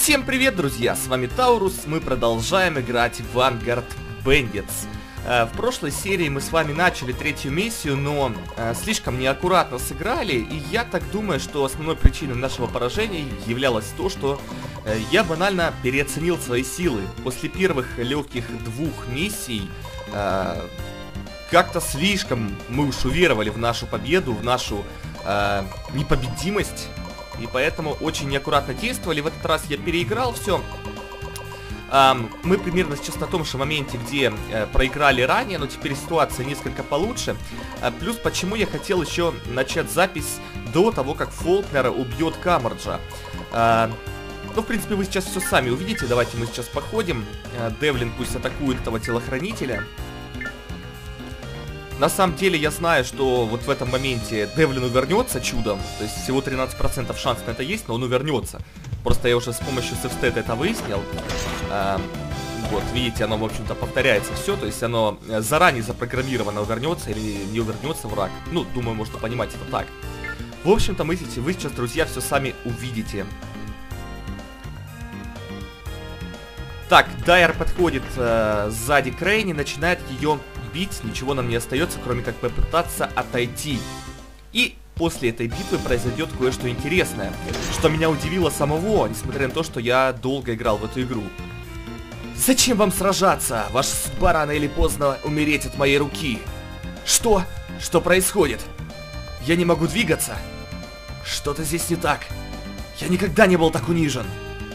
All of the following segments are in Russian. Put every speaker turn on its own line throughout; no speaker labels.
Всем привет, друзья! С вами Таурус. Мы продолжаем играть в Vanguard Bandits. В прошлой серии мы с вами начали третью миссию, но слишком неаккуратно сыграли. И я так думаю, что основной причиной нашего поражения являлось то, что я банально переоценил свои силы. После первых легких двух миссий как-то слишком мы уж уверовали в нашу победу, в нашу непобедимость. И поэтому очень неаккуратно действовали. В этот раз я переиграл все. Мы примерно сейчас на том же моменте, где проиграли ранее, но теперь ситуация несколько получше. Плюс, почему я хотел еще начать запись до того, как Фолкнер убьет Камарджа. Ну, в принципе, вы сейчас все сами увидите. Давайте мы сейчас походим. Девлин пусть атакует этого телохранителя. На самом деле я знаю, что вот в этом моменте Девлин увернется чудом. То есть всего 13% шанс на это есть, но он увернется. Просто я уже с помощью сейфстета это выяснил. Вот, видите, оно, в общем-то, повторяется все. То есть оно заранее запрограммировано, увернется или не увернется враг. Ну, думаю, можно понимать это так. В общем-то, вы сейчас, друзья, все сами увидите. Так, Дайер подходит сзади к Рейни, начинает ее бить. Ничего нам не остается, кроме как попытаться отойти. И после этой битвы произойдет кое-что интересное, что меня удивило самого, несмотря на то, что я долго играл в эту игру. Зачем вам сражаться? Ваша судьба рано или поздно умереть от моей руки. Что? Что происходит? Я не могу двигаться? Что-то здесь не так. Я никогда не был так унижен.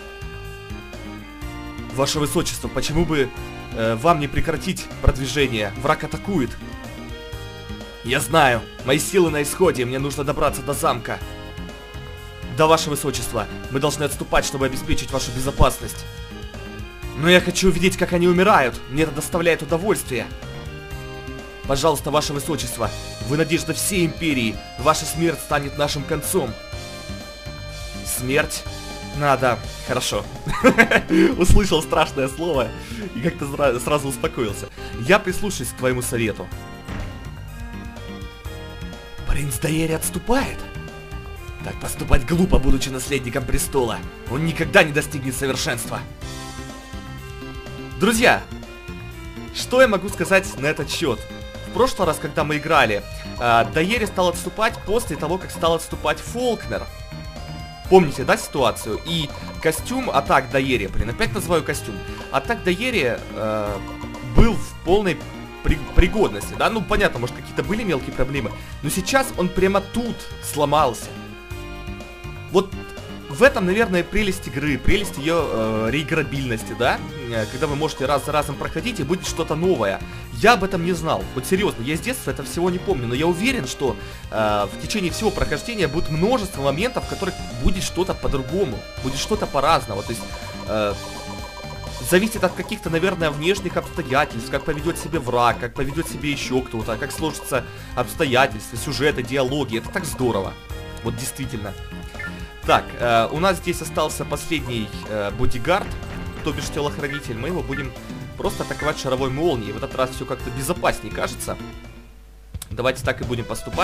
Ваше Высочество, почему бы вам не прекратить продвижение? Враг атакует. Я знаю, мои силы на исходе, мне нужно добраться до замка. Да, Ваше Высочество, мы должны отступать, чтобы обеспечить вашу безопасность. Но я хочу увидеть, как они умирают. Мне это доставляет удовольствие. Пожалуйста, Ваше Высочество, вы надежда всей империи. Ваша смерть станет нашим концом. Смерть? Надо. Хорошо. Услышал страшное слово и как-то сразу успокоился. Я прислушаюсь к твоему совету. Принц Дайери отступает? Так поступать глупо, будучи наследником престола. Он никогда не достигнет совершенства. Друзья, что я могу сказать на этот счет? В прошлый раз, когда мы играли, Дайери стал отступать после того, как стал отступать Фолкнер. Помните, да, ситуацию? И костюм атак Дайери, блин, опять называю костюм. Атак Дайери был в полной пригодности, да? Ну, понятно, может, какие-то были мелкие проблемы. Но сейчас он прямо тут сломался. Вот в этом, наверное, прелесть игры, прелесть ее реиграбильности, да? Когда вы можете раз за разом проходить и будет что-то новое. Я об этом не знал. Вот серьезно, я с детства это всего не помню. Но я уверен, что в течение всего прохождения будет множество моментов, в которых будет что-то по-другому. Будет что-то по-разному. То есть зависит от каких-то, наверное, внешних обстоятельств. Как поведет себя враг, как поведет себя еще кто-то. Как сложатся обстоятельства, сюжеты, диалоги. Это так здорово. Вот действительно. Так, у нас здесь остался последний бодигард, то бишь телохранитель. Мы его будем просто атаковать шаровой молнией. В этот раз все как-то безопаснее кажется. Давайте так и будем поступать.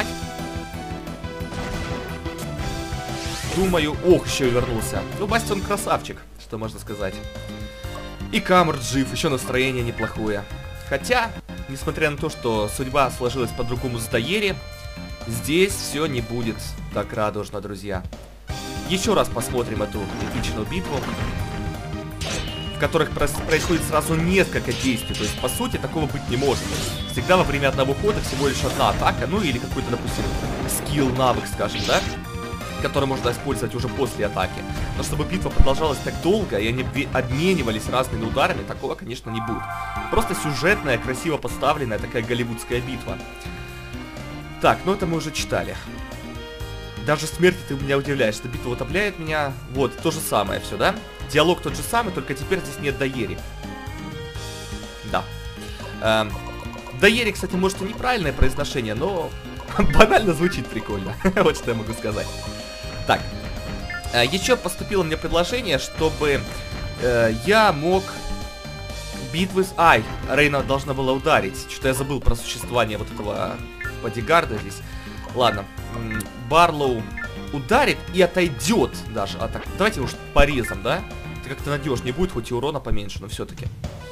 Думаю... Ох, еще и вернулся. Ну, Бастион красавчик, что можно сказать. И Камард жив, еще настроение неплохое. Хотя, несмотря на то, что судьба сложилась по-другому с Дайери, здесь все не будет так радужно, друзья. Еще раз посмотрим эту эпичную битву, в которых происходит сразу несколько действий. То есть, по сути, такого быть не может. Всегда во время одного хода всего лишь одна атака, ну или какой-то, допустим, скилл, навык, скажем, да, который можно использовать уже после атаки. Но чтобы битва продолжалась так долго, и они обменивались разными ударами, такого, конечно, не будет. Просто сюжетная, красиво поставленная такая голливудская битва. Так, ну это мы уже читали. Даже смерти ты меня удивляешь, что битва утопляет меня. Вот, то же самое все, да? Диалог тот же самый, только теперь здесь нет Дайери. Да. Дайери, кстати, может и неправильное произношение, но банально звучит прикольно. Вот что я могу сказать. Так. Еще поступило мне предложение, чтобы я мог битвы с... Ай, Рейна должна была ударить. Что-то я забыл про существование вот этого бодигарда здесь. Ладно. Барлоу ударит и отойдет даже. Давайте уж порезом, да? Это как-то надежнее будет, хоть и урона поменьше, но все-таки.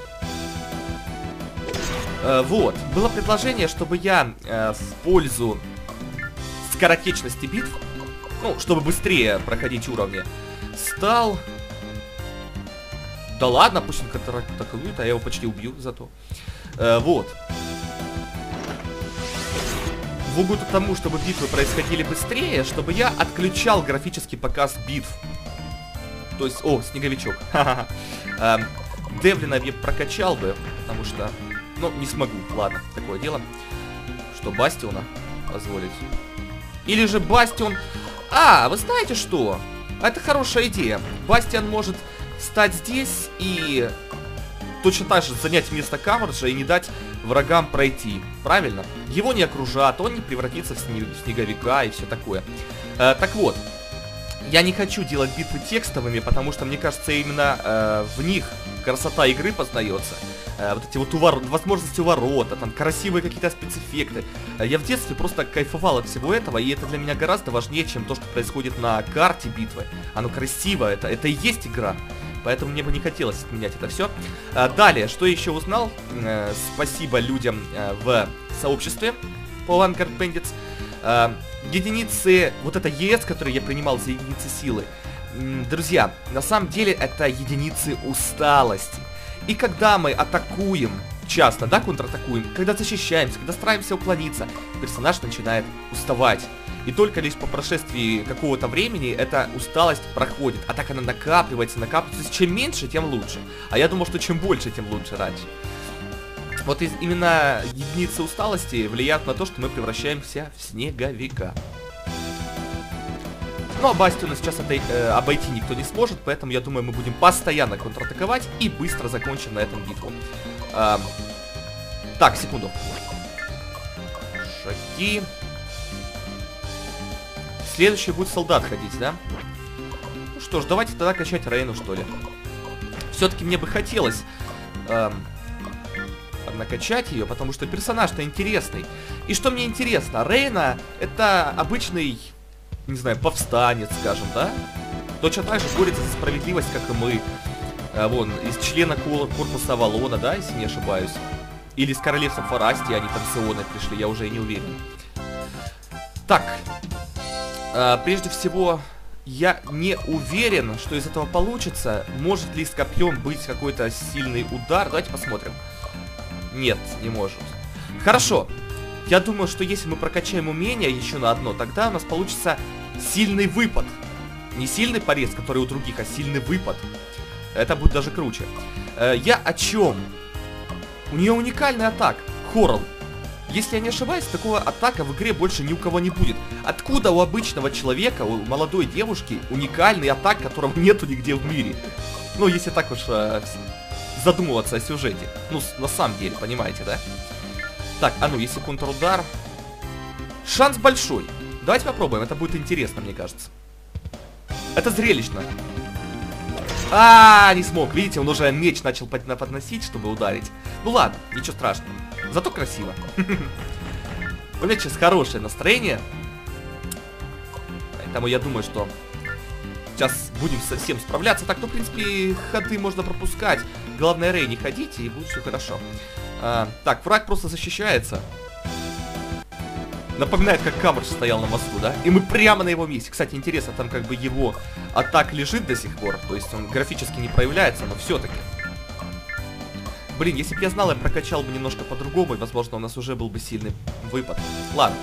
Вот. Было предложение, чтобы я в пользу скоротечности битв, ну, чтобы быстрее проходить уровни, стал... Да ладно, пусть он контратакует, а я его почти убью зато. Вот. В угоду тому, чтобы битвы происходили быстрее, чтобы я отключал графический показ битв. То есть, о, снеговичок. Девлина я прокачал бы, потому что, ну, не смогу. Ладно, такое дело. Что, Бастиона позволить? Или же Бастион... А, вы знаете что? Это хорошая идея. Бастион может стать здесь и точно так же занять место Камарджа и не дать врагам пройти. Правильно? Его не окружат, он не превратится в снеговика и все такое. Так вот, я не хочу делать битвы текстовыми, потому что, мне кажется, именно в них красота игры познается. Вот эти вот возможности уворота, там красивые какие-то спецэффекты. Я в детстве просто кайфовал от всего этого, и это для меня гораздо важнее, чем то, что происходит на карте битвы. Оно красиво, это и есть игра. Поэтому мне бы не хотелось отменять это все. Далее, что еще узнал? Спасибо людям в сообществе по Vanguard Bandits. Единицы, вот это ЕС, которые я принимал за единицы силы. Друзья, на самом деле это единицы усталости. И когда мы атакуем, часто, да, контратакуем, когда защищаемся, когда стараемся уклониться, персонаж начинает уставать. И только лишь по прошествии какого-то времени эта усталость проходит. А так она накапливается. То есть чем меньше, тем лучше. А я думал, что чем больше, тем лучше раньше. Вот именно единицы усталости влияют на то, что мы превращаемся в снеговика. Ну а Бастиона сейчас обойти никто не сможет, поэтому я думаю, мы будем постоянно контратаковать и быстро закончим на этом битву. Так, секунду. Шаги. Следующий будет солдат ходить, да? Ну что ж, давайте тогда качать Рейну, что ли. Все-таки мне бы хотелось накачать ее, потому что персонаж-то интересный. И что мне интересно, Рейна это обычный, не знаю, повстанец, скажем, да? Точно так же борется за справедливость, как и мы. Вон, из члена корпуса Авалона, да, если не ошибаюсь. Или с королевства Фарасти они там с Ионой пришли, я уже и не уверен. Так. Прежде всего, я не уверен, что из этого получится. Может ли с копьем быть какой-то сильный удар? Давайте посмотрим. Нет, не может. Хорошо. Я думаю, что если мы прокачаем умение еще на одно, тогда у нас получится сильный выпад. Не сильный порез, который у других, а сильный выпад. Это будет даже круче. Я о чем? У нее уникальный атак. Хорл. Если я не ошибаюсь, такого атака в игре больше ни у кого не будет. Откуда у обычного человека, у молодой девушки, уникальный атак, которого нету нигде в мире? Ну, если так уж задумываться о сюжете. Ну, на самом деле, понимаете, да? Так, а ну, если контрудар... Шанс большой. Давайте попробуем, это будет интересно, мне кажется. Это зрелищно. Не смог. Видите, он уже меч начал подносить, чтобы ударить. Ну ладно, ничего страшного. Зато красиво. У меня сейчас хорошее настроение. Поэтому я думаю, что сейчас будем совсем справляться. Так, ну, в принципе, ходы можно пропускать. Главное, Рей не ходите, и будет все хорошо. Так, враг просто защищается. Напоминает, как Камардж стоял на мосту, да? И мы прямо на его месте. Кстати, интересно, там как бы его атак лежит до сих пор. То есть он графически не проявляется, но все-таки. Блин, если бы я знал, я прокачал бы немножко по-другому, и, возможно, у нас уже был бы сильный выпад. Ладно.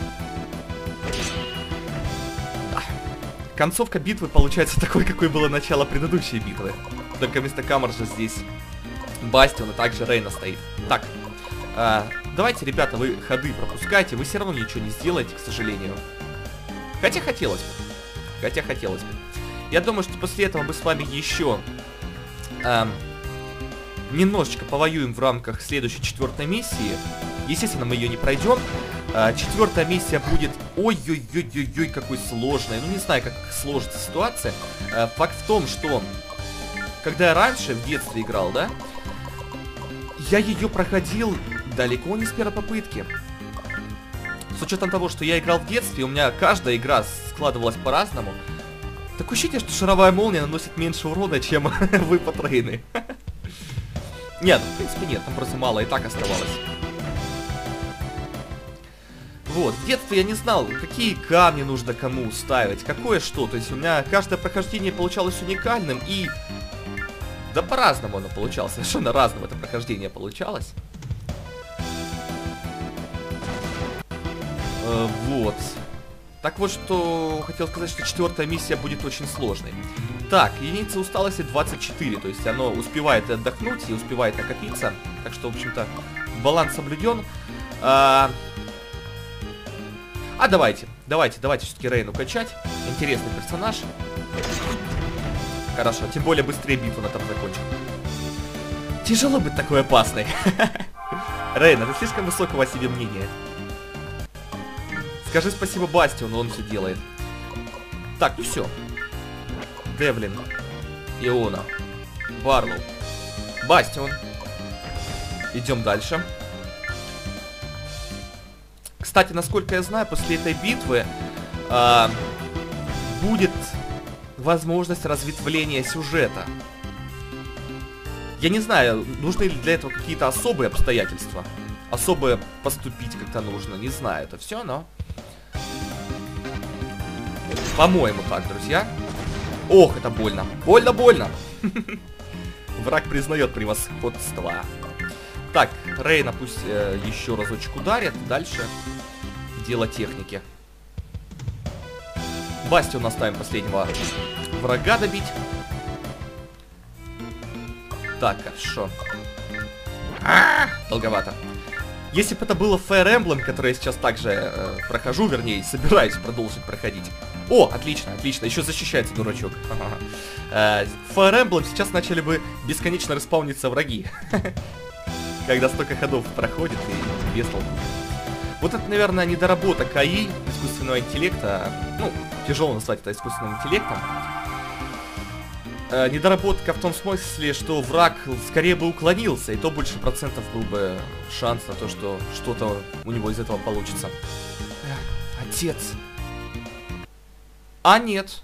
Концовка битвы получается такой, какой было начало предыдущей битвы. Только вместо Камарджа здесь Бастион, а также Рейна стоит. Так. Давайте, ребята, вы ходы пропускайте. Вы все равно ничего не сделаете, к сожалению. Хотя хотелось бы. Я думаю, что после этого мы с вами еще немножечко повоюем в рамках следующей 4-й миссии. Естественно, мы ее не пройдем. 4-я миссия будет... Ой-ой-ой-ой-ой, какой сложной. Ну, не знаю, как сложится ситуация. Факт в том, что... Когда я раньше в детстве играл, да? Я ее проходил далеко не с первой попытки. С учетом того, что я играл в детстве, у меня каждая игра складывалась по-разному. Такое ощущение, что шаровая молния наносит меньше урона, чем выпад Рейны. Нет, в принципе нет, там просто мало и так оставалось. Вот, в детстве я не знал, какие камни нужно кому ставить, какое что. То есть у меня каждое прохождение получалось уникальным и... Да по-разному оно получалось, совершенно разным это прохождение получалось. Вот. Так вот, что хотел сказать, что 4-я миссия будет очень сложной. Так, единица усталости 24, то есть оно успевает отдохнуть и успевает накопиться. Так что, в общем-то, баланс соблюден. Давайте все-таки Рейну качать. Интересный персонаж. Хорошо, тем более быстрее битву на там закончим. Тяжело быть такой опасной. Рейна, ты слишком высокого о себе мнения. Скажи спасибо Бастиону, он все делает. Так, ну все. Девлин, Иона, Барлоу, Бастион. Идем дальше. Кстати, насколько я знаю, после этой битвы будет возможность разветвления сюжета. Я не знаю, нужны ли для этого какие-то особые обстоятельства. Особо поступить как-то нужно, не знаю, это все, но... По-моему так, друзья. Ох, это больно. Больно. Враг признает превосходство. Так, Рейна пусть еще разочек ударит. Дальше дело техники. Бастион оставим последнего врага добить. Так, хорошо. Долговато. Если бы это было Fire Emblem, который я сейчас также прохожу, вернее, собираюсь продолжить проходить. О, отлично. Еще защищается дурачок. Fire Emblem сейчас начали бы бесконечно респауниться враги. Когда столько ходов проходит и без толку. Вот это, наверное, недоработка АИ, искусственного интеллекта. Ну, тяжело назвать это искусственным интеллектом. Недоработка в том смысле, что враг скорее бы уклонился, и то больше процентов был бы шанс на то, что что-то у него из этого получится. Отец. А нет.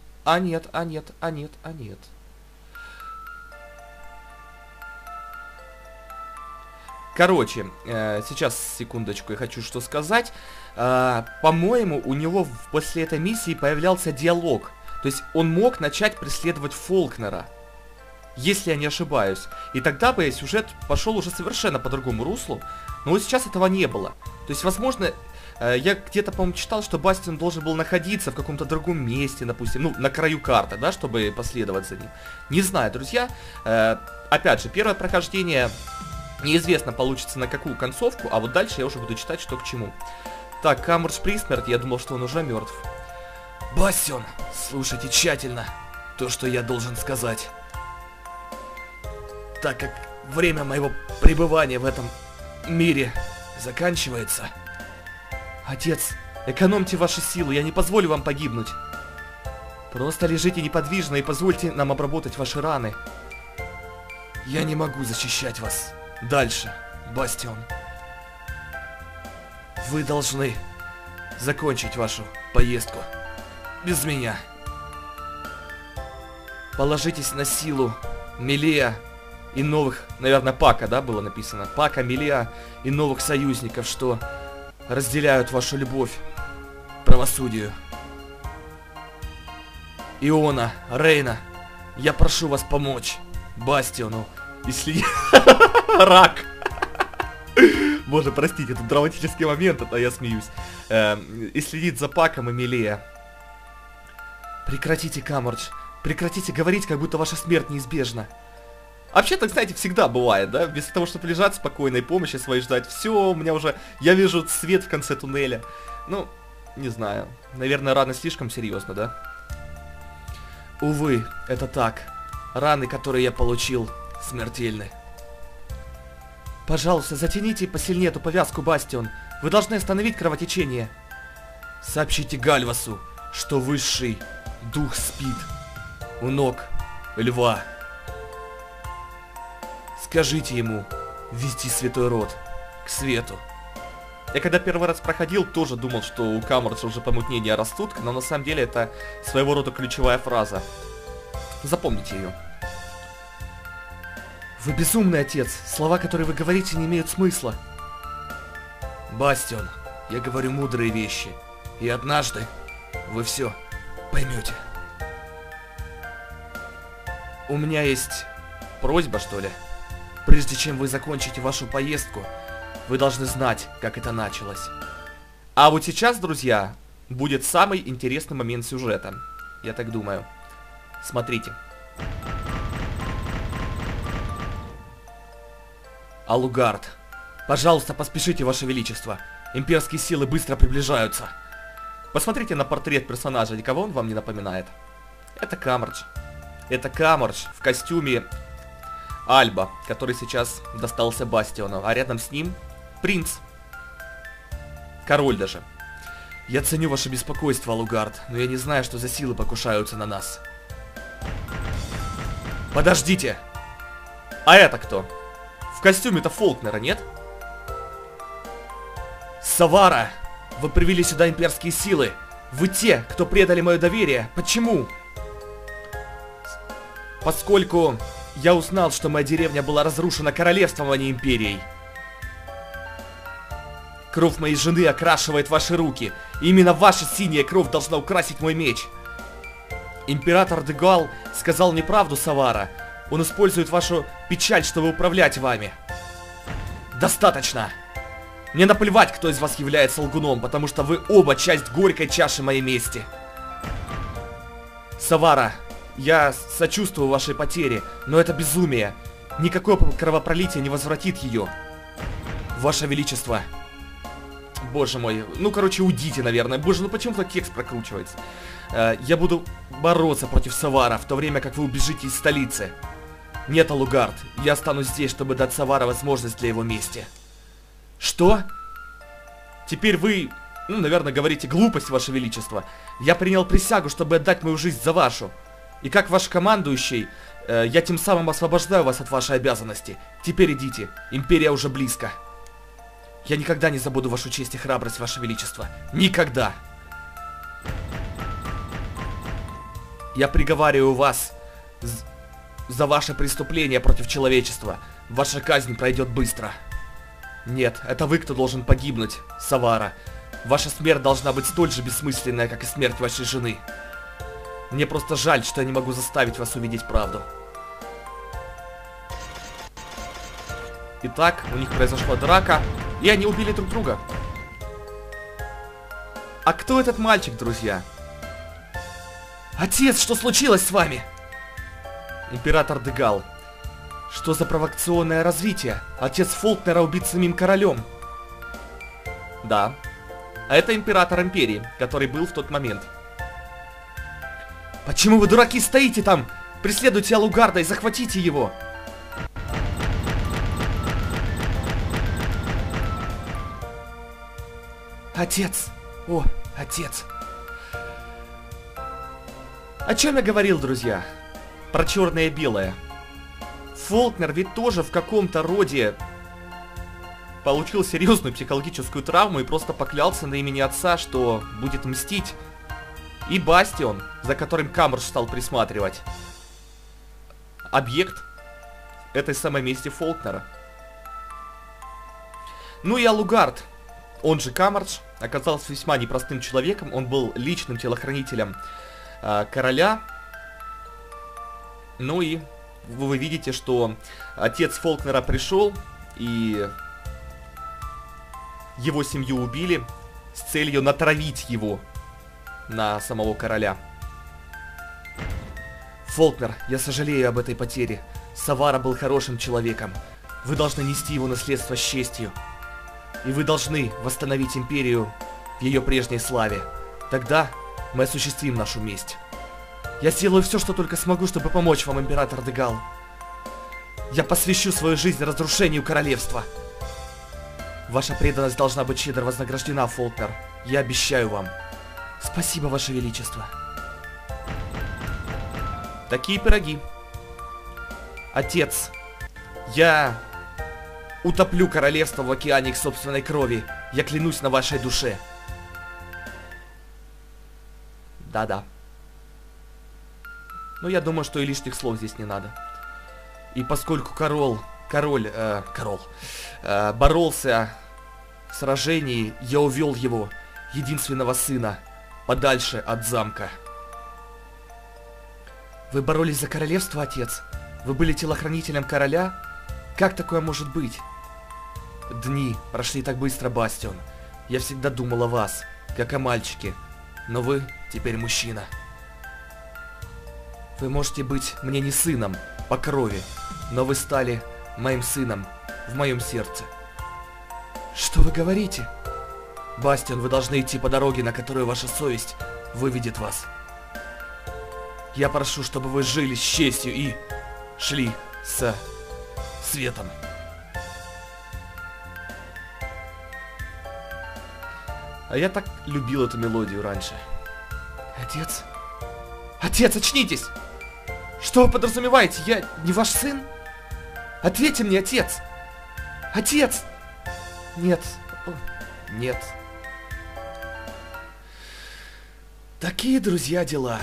Короче, сейчас, секундочку, я хочу что сказать. По-моему, у него после этой миссии появлялся диалог. То есть он мог начать преследовать Фолкнера, если я не ошибаюсь. И тогда бы сюжет пошел уже совершенно по другому руслу. Но вот сейчас этого не было. То есть, возможно, я где-то, по-моему, читал, что Бастион должен был находиться в каком-то другом месте, допустим, ну, на краю карты, да, чтобы последовать за ним. Не знаю, друзья. Опять же, первое прохождение неизвестно, получится на какую концовку, а вот дальше я уже буду читать, что к чему. Так, Камурс при смерти, я думал, что он уже мертв. Бастион, слушайте тщательно то, что я должен сказать. Так как время моего пребывания в этом мире заканчивается. Отец, экономьте ваши силы, я не позволю вам погибнуть. Просто лежите неподвижно и позвольте нам обработать ваши раны. Я не могу защищать вас дальше, Бастион. Вы должны закончить вашу поездку без меня. Положитесь на силу Мелея и новых, наверное, Пака, да, было написано? Пака, Мелея и новых союзников, что разделяют вашу любовь к правосудию. Иона, Рейна, я прошу вас помочь Бастиону и следить... Рак! Боже, простите, это драматический момент, это я смеюсь. И следить за Паком и Мелея. Прекратите, Камордж. Прекратите говорить, как будто ваша смерть неизбежна. Вообще-то, кстати, всегда бывает, да? Вместо того, чтобы лежать спокойно и помощи своей ждать. Все, у меня уже... Я вижу свет в конце туннеля. Ну, не знаю. Наверное, раны слишком серьезно, да? Увы, это так. Раны, которые я получил, смертельны. Пожалуйста, затяните посильнее эту повязку, Бастион. Вы должны остановить кровотечение. Сообщите Гальвасу, что высший дух спит у ног льва. Скажите ему вести святой род к свету. Я когда первый раз проходил, тоже думал, что у Камарджа уже помутнения растут, но на самом деле это своего рода ключевая фраза. Запомните ее. Вы безумный, отец. Слова, которые вы говорите, не имеют смысла. Бастион, я говорю мудрые вещи. И однажды вы все поймете. У меня есть просьба, что ли. Прежде чем вы закончите вашу поездку, вы должны знать, как это началось. А вот сейчас, друзья, будет самый интересный момент сюжета. Я так думаю. Смотрите. Алугард, пожалуйста, поспешите, ваше величество. Имперские силы быстро приближаются. Посмотрите на портрет персонажа, никого он вам не напоминает? Это Камардж. Это Камардж в костюме Альба, который сейчас достался Бастиону, а рядом с ним принц. Король даже. Я ценю ваше беспокойство, Алугард, но я не знаю, что за силы покушаются на нас. Подождите! А это кто? В костюме-то Фолкнера, нет? Савара! Вы привели сюда имперские силы! Вы те, кто предали мое доверие! Почему? Поскольку я узнал, что моя деревня была разрушена королевством, а не империей. Кровь моей жены окрашивает ваши руки. И именно ваша синяя кровь должна украсить мой меч. Император Дегал сказал неправду, Савара. Он использует вашу печаль, чтобы управлять вами. Достаточно. Мне наплевать, кто из вас является лгуном, потому что вы оба часть горькой чаши моей мести. Савара, я сочувствую вашей потере, но это безумие. Никакое кровопролитие не возвратит ее. Ваше Величество. Боже мой. Ну, короче, уйдите, наверное. Боже, ну почему так текст прокручивается? Я буду бороться против Савара, в то время как вы убежите из столицы. Нет, Алугард, я останусь здесь, чтобы дать Савара возможность для его мести. Что? Теперь вы, ну, наверное, говорите глупость, Ваше Величество. Я принял присягу, чтобы отдать мою жизнь за вашу. И как ваш командующий, я тем самым освобождаю вас от вашей обязанности. Теперь идите, империя уже близко. Я никогда не забуду вашу честь и храбрость, Ваше Величество. Никогда. Я приговариваю вас за ваше преступление против человечества. Ваша казнь пройдет быстро. Нет, это вы, кто должен погибнуть, Савара. Ваша смерть должна быть столь же бессмысленная, как и смерть вашей жены. Мне просто жаль, что я не могу заставить вас увидеть правду. Итак, у них произошла драка, и они убили друг друга. А кто этот мальчик, друзья? Отец, что случилось с вами? Император Дегал. Что за провокационное развитие? Отец Фолкнера убит самим королем. Да. А это император империи, который был в тот момент. Почему вы, дураки, стоите там? Преследуйте Алугарда и захватите его. Отец. О, отец. О чем я говорил, друзья? Про черное и белое. Фолкнер ведь тоже в каком-то роде получил серьезную психологическую травму и просто поклялся на имени отца, что будет мстить. И Бастион, за которым Камардж стал присматривать, объект этой самой мести Фолкнера. Ну и Алугард, он же Камардж, оказался весьма непростым человеком. Он был личным телохранителем короля. Ну и вы видите, что отец Фолкнера пришел и его семью убили с целью натравить его на самого короля. Фолкнер, я сожалею об этой потере. Савара был хорошим человеком. Вы должны нести его наследство с честью. И вы должны восстановить империю в ее прежней славе. Тогда мы осуществим нашу месть. Я сделаю все, что только смогу, чтобы помочь вам, император Дегал. Я посвящу свою жизнь разрушению королевства. Ваша преданность должна быть щедро вознаграждена, Фолкнер. Я обещаю вам. Спасибо, Ваше Величество. Такие пироги. Отец, я утоплю королевство в океане их собственной крови. Я клянусь на вашей душе. Да-да. Ну, я думаю, что и лишних слов здесь не надо. И поскольку король боролся в сражении, я увел его, единственного сына, подальше от замка. Вы боролись за королевство, отец? Вы были телохранителем короля? Как такое может быть? Дни прошли так быстро, Бастион. Я всегда думал о вас, как о мальчике. Но вы теперь мужчина. Вы можете быть мне не сыном по крови, но вы стали моим сыном в моем сердце. Что вы говорите? Бастион, вы должны идти по дороге, на которую ваша совесть выведет вас. Я прошу, чтобы вы жили с честью и шли со светом. А я так любил эту мелодию раньше. Отец? Отец, очнитесь! Что вы подразумеваете? Я не ваш сын? Ответьте мне, отец! Отец! Нет. Нет. Такие, друзья, дела.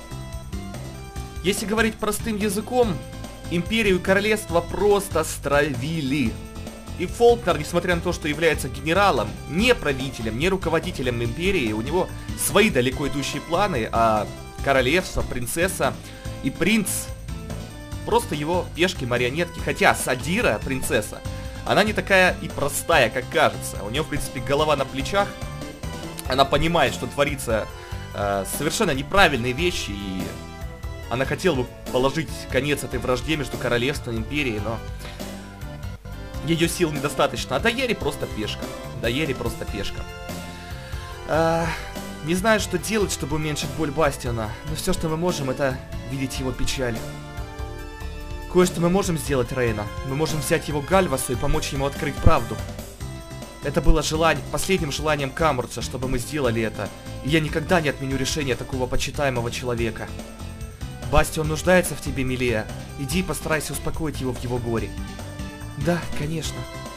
Если говорить простым языком, империю и королевство просто стравили. И Фолкнер, несмотря на то, что является генералом, не правителем, не руководителем империи, у него свои далеко идущие планы, а королевство, принцесса и принц просто его пешки-марионетки. Хотя Садира, принцесса, она не такая и простая, как кажется. У нее, в принципе, голова на плечах. Она понимает, что творится совершенно неправильные вещи, и она хотела бы положить конец этой вражде между королевством и империей, но ее сил недостаточно. А Дайери просто пешка. Дайери просто пешка. Не знаю, что делать, чтобы уменьшить боль Бастиона, но все, что мы можем, это видеть его печаль. Кое-что мы можем сделать, Рейна. Мы можем взять его к Гальвасу и помочь ему открыть правду. Это было последним желанием Камурца, чтобы мы сделали это. И я никогда не отменю решение такого почитаемого человека. Бастион нуждается в тебе, Милея. Иди и постарайся успокоить его в его горе. Да, конечно.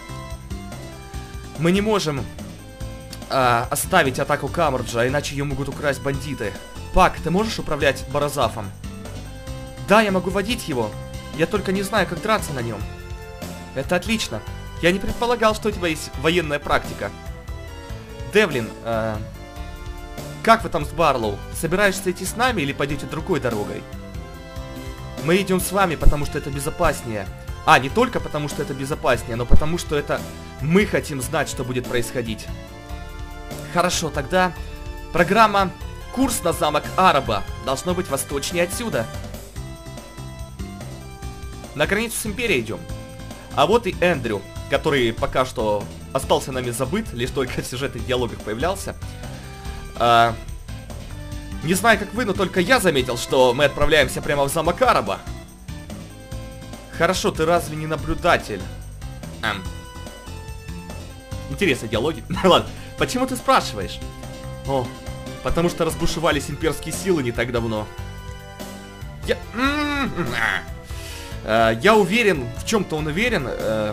Мы не можем оставить атаку Камурджа, иначе ее могут украсть бандиты. Пак, ты можешь управлять Баразафом? Да, я могу водить его. Я только не знаю, как драться на нем. Это отлично. Я не предполагал, что у тебя есть военная практика. Девлин, как вы там с Барлоу? Собираешься идти с нами или пойдете другой дорогой? Мы идем с вами, потому что это безопаснее. А, не только потому, что это безопаснее, но потому, что это мы хотим знать, что будет происходить. Хорошо, тогда программа «Курс на замок Араба» должно быть восточнее отсюда. На границу с Империей идем. А вот и Эндрю, который пока что остался нами забыт, лишь только в сюжетных диалогах появлялся. Не знаю, как вы, но только я заметил, что мы отправляемся прямо в замок Араба. Хорошо, ты разве не наблюдатель? Интересные диалоги. Ладно, почему ты спрашиваешь? О, потому что разбушевались имперские силы не так давно. Я уверен, в чем-то он уверен,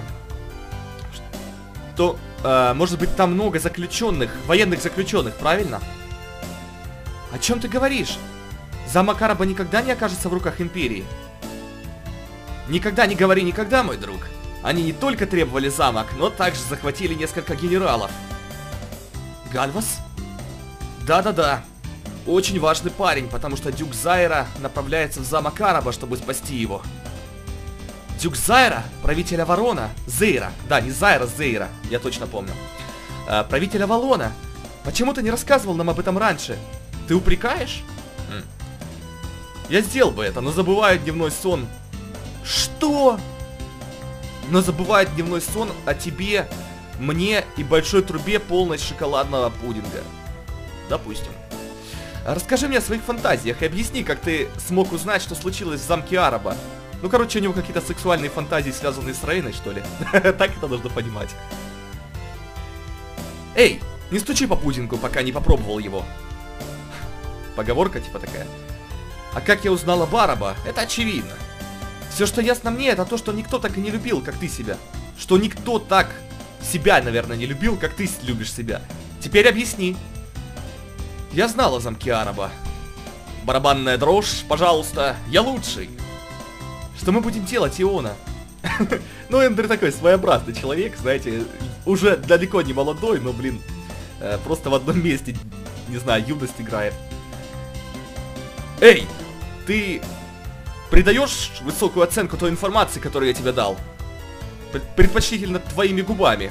что, может быть, там много заключенных, военных заключенных, правильно? О чем ты говоришь? Замок Араба никогда не окажется в руках Империи. Никогда не говори никогда, мой друг. Они не только требовали замок, но также захватили несколько генералов. Гальвас? Да-да-да. Очень важный парень, потому что Дюк Зайра направляется в замок Араба, чтобы спасти его. Дюк Зайра? Правитель Аварона? Зейра. Да, не Зайра, Зейра. Я точно помню. Правитель Авалона. Почему ты не рассказывал нам об этом раньше? Ты упрекаешь? Я сделал бы это, но забываю дневной сон. Что? Но забывает дневной сон о тебе, мне и большой трубе полной шоколадного пудинга. Допустим. Расскажи мне о своих фантазиях и объясни, как ты смог узнать, что случилось в замке Араба. Ну, короче, у него какие-то сексуальные фантазии, связанные с Рейной, что ли? Так это нужно понимать. Эй, не стучи по пудингу, пока не попробовал его. Поговорка типа такая. А как я узнал об Араба? Это очевидно. Все, что ясно мне, это то, что никто так и не любил, как ты себя. что никто так себя, наверное, не любил, как ты любишь себя. Теперь объясни. Я знал о замке Араба. Барабанная дрожь, пожалуйста, я лучший. Что мы будем делать, Иона? Ну, Эндрю такой своеобразный человек, знаете, уже далеко не молодой, но, блин, просто в одном месте, не знаю, юность играет. Эй, ты придаешь высокую оценку той информации, которую я тебе дал? Предпочтительно твоими губами.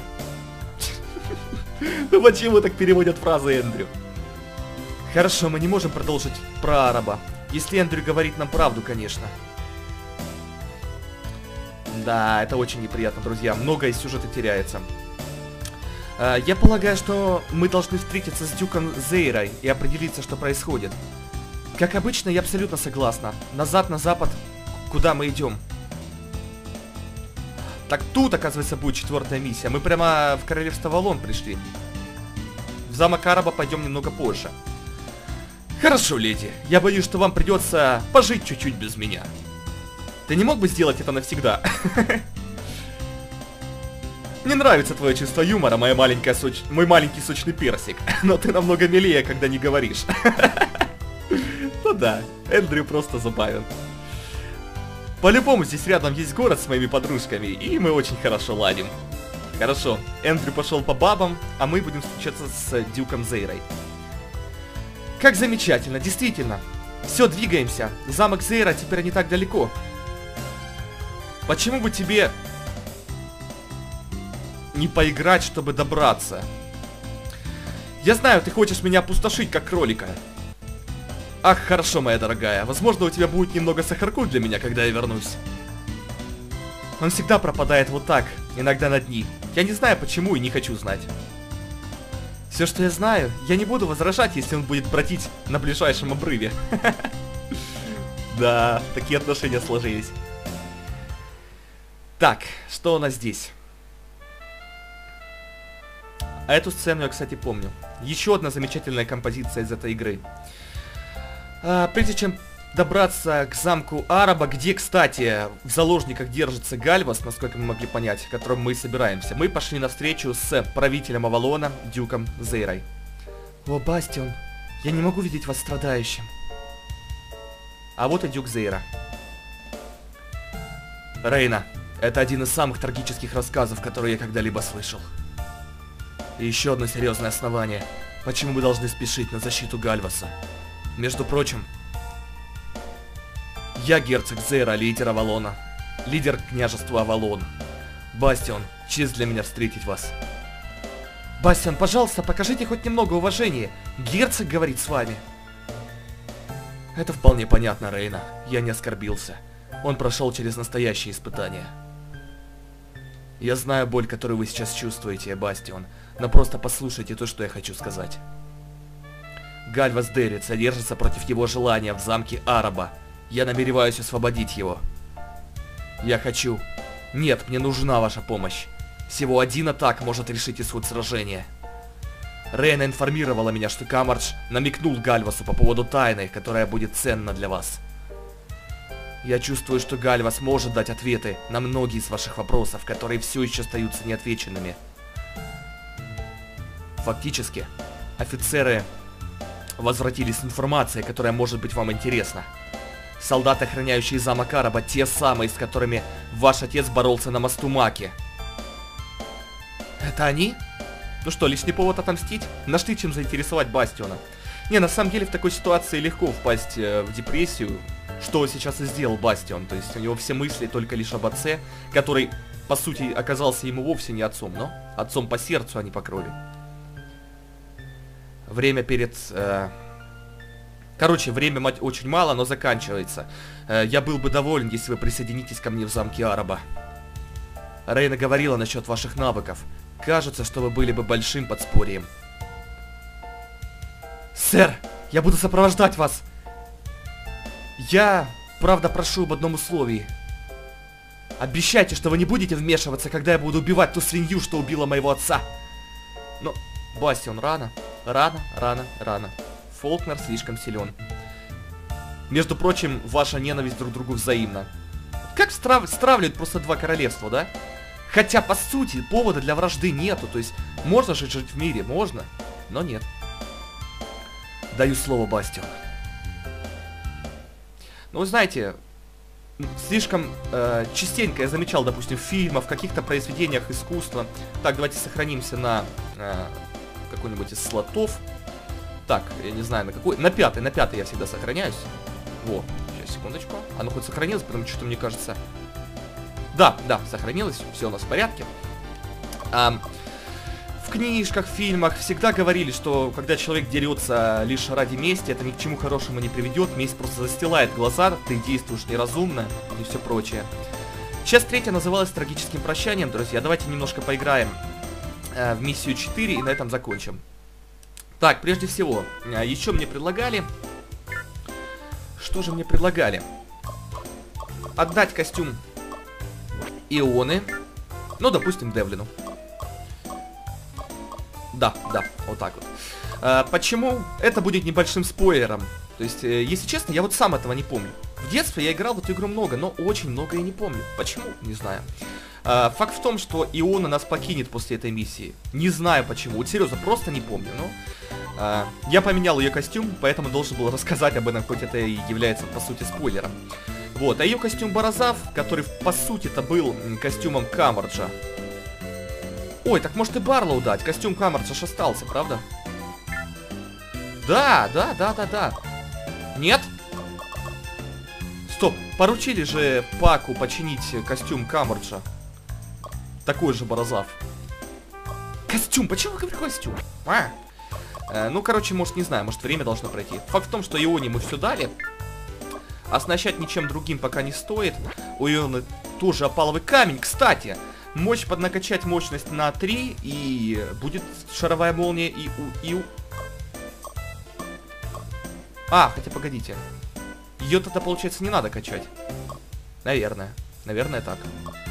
Ну почему так переводят фразы Эндрю? Хорошо, мы не можем продолжить про Араба. Если Эндрю говорит нам правду, конечно. Да, это очень неприятно, друзья. Многое из сюжета теряется. Я полагаю, что мы должны встретиться с Дюком Зейрой и определиться, что происходит. Как обычно, я абсолютно согласна. Назад, на запад, куда мы идем. Так тут, оказывается, будет 4-я миссия. Мы прямо в королевство Авалон пришли. В замок Араба пойдем немного позже. Хорошо, леди. Я боюсь, что вам придется пожить чуть-чуть без меня. Ты не мог бы сделать это навсегда? Мне нравится твое чувство юмора, мой маленький сочный персик. Но ты намного милее, когда не говоришь. Ну да, Эндрю просто забавен. По-любому здесь рядом есть город с моими подружками, и мы очень хорошо ладим. Хорошо, Эндрю пошел по бабам, а мы будем встречаться с Дюком Зейрой. Как замечательно, действительно. Все, двигаемся. Замок Зейра теперь не так далеко. Почему бы тебе не поиграть, чтобы добраться? Я знаю, ты хочешь меня опустошить, как кролика. Ах, хорошо, моя дорогая. Возможно, у тебя будет немного сахарку для меня, когда я вернусь. Он всегда пропадает вот так, иногда на дни. Я не знаю почему и не хочу знать. Все, что я знаю, я не буду возражать, если он будет бродить на ближайшем обрыве. Да, такие отношения сложились. Так, что у нас здесь? А эту сцену я, кстати, помню. Еще одна замечательная композиция из этой игры. Прежде чем добраться к замку Араба, где, кстати, в заложниках держится Гальвас, насколько мы могли понять, к которому мы собираемся, мы пошли навстречу с правителем Авалона, Дюком Зейрой. О, Бастион, я не могу видеть вас страдающим. А вот и Дюк Зейра. Рейна, это один из самых трагических рассказов, которые я когда-либо слышал. И еще одно серьезное основание. Почему мы должны спешить на защиту Гальваса? Между прочим, я герцог Зейра, лидер Авалона. Лидер княжества Авалон. Бастион, честь для меня встретить вас. Бастион, пожалуйста, покажите хоть немного уважения. Герцог говорит с вами. Это вполне понятно, Рейна. Я не оскорбился. Он прошел через настоящие испытания. Я знаю боль, которую вы сейчас чувствуете, Бастион, но просто послушайте то, что я хочу сказать. Гальвас Деррит содержится против его желания в замке Араба. Я намереваюсь освободить его. Я хочу... Нет, мне нужна ваша помощь. Всего один атак может решить исход сражения. Рейна информировала меня, что Камардж намекнул Гальвасу по поводу тайны, которая будет ценна для вас. Я чувствую, что Гальвас может дать ответы на многие из ваших вопросов, которые все еще остаются неотвеченными. Фактически, офицеры возвратились с информацией, которая может быть вам интересна. Солдаты, охраняющие замок Араба, те самые, с которыми ваш отец боролся на мосту Маки. Это они? Ну что, лишний повод отомстить? Нашли чем заинтересовать Бастиона. Не, на самом деле в такой ситуации легко впасть в депрессию, что сейчас и сделал Бастион. То есть у него все мысли только лишь об отце, который, по сути, оказался ему вовсе не отцом, но отцом по сердцу, а не по крови. Время перед... Короче, время очень мало, но заканчивается. Я был бы доволен, если вы присоединитесь ко мне в замке Араба. Рейна говорила насчет ваших навыков. Кажется, что вы были бы большим подспорьем. Сэр, я буду сопровождать вас. Я, правда, прошу об одном условии. Обещайте, что вы не будете вмешиваться, когда я буду убивать ту свинью, что убила моего отца. Но, Бастион, рано. Рано. Фолкнер слишком силен. Между прочим, ваша ненависть друг к другу взаимна. Как стравливают просто два королевства, да? Хотя, по сути, повода для вражды нету. То есть, можно же жить в мире, можно, но нет. Даю слово, Бастион. Ну, вы знаете, слишком частенько я замечал, допустим, в фильмах, в каких-то произведениях искусства. Так, давайте сохранимся на какой-нибудь из слотов. Так, я не знаю, на какой. На пятый я всегда сохраняюсь. Во, сейчас, секундочку. Оно хоть сохранилось, потому что мне кажется... Да, сохранилось, все у нас в порядке. В книжках, фильмах всегда говорили, что когда человек дерется лишь ради мести, это ни к чему хорошему не приведет. Месть просто застилает глаза, ты действуешь неразумно и все прочее. Часть 3 называлась трагическим прощанием, друзья. Давайте немножко поиграем в миссию 4 и на этом закончим. Так, прежде всего, еще мне предлагали... Что же мне предлагали? Отдать костюм Ионы. Ну, допустим, Девлину. Да, вот так вот. Почему? Это будет небольшим спойлером. То есть, если честно, я вот сам этого не помню. В детстве я играл в эту игру много, но очень много я не помню. Почему? Не знаю. Факт в том, что Иона нас покинет после этой миссии. Не знаю почему. Вот серьезно, просто не помню. Но я поменял ее костюм, поэтому должен был рассказать об этом, хоть это и является, по сути, спойлером. Вот, а ее костюм Борозав, который, по сути-то, был костюмом Камарджа. Ой, так может и Барлоу дать. Костюм Камарджа ж остался, правда? Да. Нет? Стоп, поручили же Паку починить костюм Камарджа. Такой же Борозав. Костюм, почему я говорю костюм? Ну, короче, может, не знаю, может, время должно пройти. Факт в том, что Ионе мы все дали. Оснащать ничем другим пока не стоит. У Ионы тоже опаловый камень. Кстати, мощь поднакачать мощность на 3, и будет шаровая молния хотя погодите. Ее тогда, получается, не надо качать. Наверное так.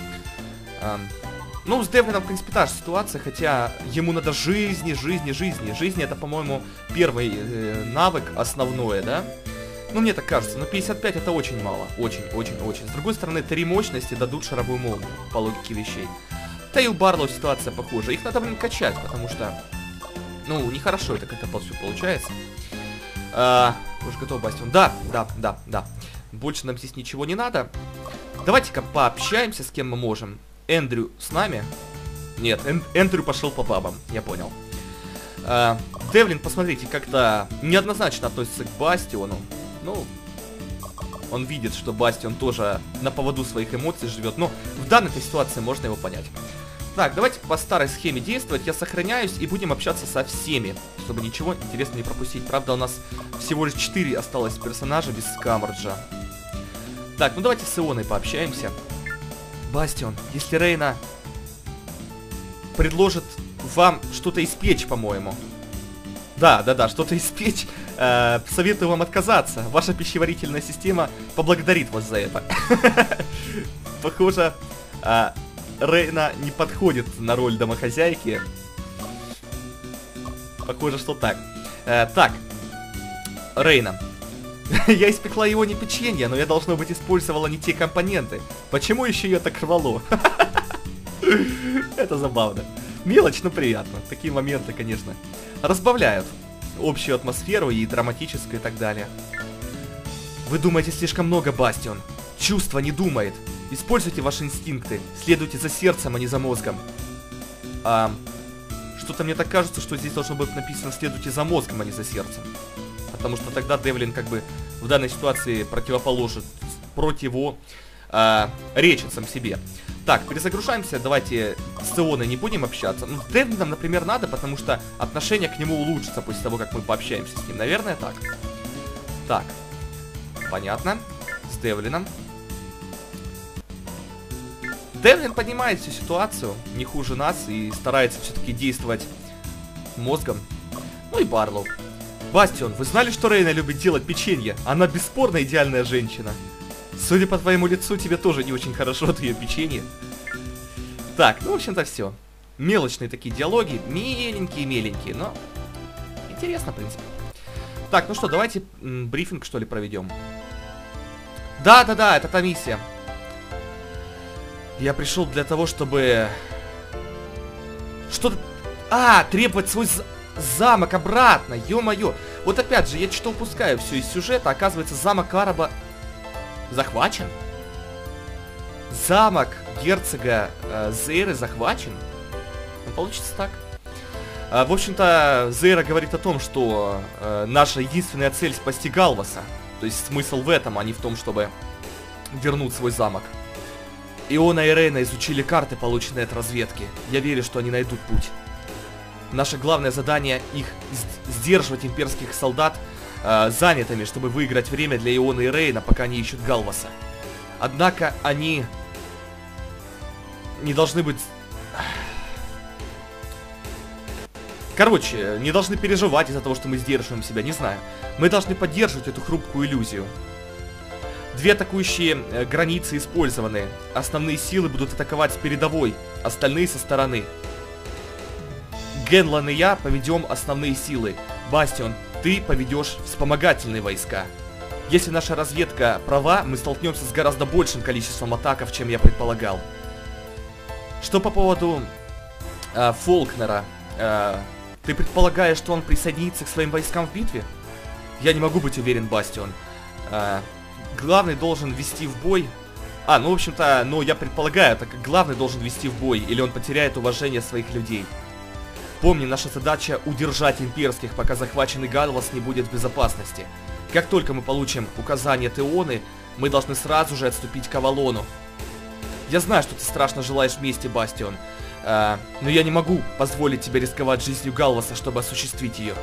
Ну, с Девлином, в принципе, та же ситуация, хотя ему надо жизни. Жизни это, по-моему, первый навык, основное, да? Ну, мне так кажется, но 55 это очень мало. Очень. С другой стороны, 3 мощности дадут шаровую молнию, по логике вещей. Да и у Барлоу ситуация похожа. Их надо, качать, потому что... Ну, нехорошо это как-то все получается. Уже готов, Бастион. Да. Больше нам здесь ничего не надо. Давайте-ка пообщаемся, с кем мы можем. Эндрю с нами? Нет, Эндрю пошел по бабам, я понял. Девлин, посмотрите, как-то неоднозначно относится к Бастиону. Ну, он видит, что Бастион тоже на поводу своих эмоций живет. Но в данной ситуации можно его понять. Так, давайте по старой схеме действовать. Я сохраняюсь и будем общаться со всеми, чтобы ничего интересного не пропустить. Правда, у нас всего лишь 4 осталось персонажа без Камарджа. Так, ну давайте с Ионой пообщаемся. Бастион, если Рейна предложит вам что-то испечь, по-моему. Да, что-то испечь. Советую вам отказаться. Ваша пищеварительная система поблагодарит вас за это. Похоже, Рейна не подходит на роль домохозяйки. Похоже, что так. Так, Рейна. Я испекла его не печенье, но я, должно быть, использовала не те компоненты. Почему еще ее так рвало? Это забавно. Мелочь, но приятно. Такие моменты, конечно, разбавляют общую атмосферу и драматическую и так далее. Вы думаете слишком много, Бастион. Чувство не думает. Используйте ваши инстинкты. Следуйте за сердцем, а не за мозгом. Что-то мне так кажется, что здесь должно быть написано «следуйте за мозгом, а не за сердцем». Потому что тогда Девлин как бы в данной ситуации противоположит речит сам себе. Так, перезагружаемся, давайте с Ионой не будем общаться. Ну, с Девлином, например, надо, потому что отношение к нему улучшится после того, как мы пообщаемся с ним. Наверное, так. Так, понятно. С Девлином. Девлин понимает всю ситуацию, не хуже нас, и старается все-таки действовать мозгом. Ну и Барлоу. Бастион, вы знали, что Рейна любит делать печенье? Она бесспорно идеальная женщина. Судя по твоему лицу, тебе тоже не очень хорошо от ее печенья. Так, ну, в общем-то, все. Мелочные такие диалоги, меленькие, но интересно, в принципе. Так, ну что, давайте брифинг, что ли, проведем. Да, это та миссия. Я пришел для того, чтобы... Что-то... требовать свой замок обратно, ё-моё. Вот опять же, я что-то упускаю все из сюжета. Оказывается, замок Араба захвачен. Замок герцога Зейры захвачен. Ну, получится так. В общем-то, Зейра говорит о том, что наша единственная цель спасти Галваса. То есть смысл в этом, а не в том, чтобы вернуть свой замок. Иона и Рейна изучили карты, полученные от разведки. Я верю, что они найдут путь. Наше главное задание их сдерживать имперских солдат занятыми, чтобы выиграть время для Ионы и Рейна, пока они ищут Галваса. Однако они не должны быть... Короче, не должны переживать из-за того, что мы сдерживаем себя, не знаю. Мы должны поддерживать эту хрупкую иллюзию. Две атакующие границы использованы. Основные силы будут атаковать с передовой, остальные со стороны. Генлан и я поведем основные силы. Бастион, ты поведешь вспомогательные войска. Если наша разведка права, мы столкнемся с гораздо большим количеством атаков, чем я предполагал. Что по поводу Фолкнера? Ты предполагаешь, что он присоединится к своим войскам в битве? Я не могу быть уверен, Бастион. Главный должен вести в бой... в общем-то, я предполагаю, так как главный должен вести в бой, или он потеряет уважение своих людей. Помни, наша задача удержать имперских, пока захваченный Галвас не будет в безопасности. Как только мы получим указание Теоны, мы должны сразу же отступить к Авалону. Я знаю, что ты страшно желаешь мести, Бастион, но я не могу позволить тебе рисковать жизнью Галваса, чтобы осуществить ее.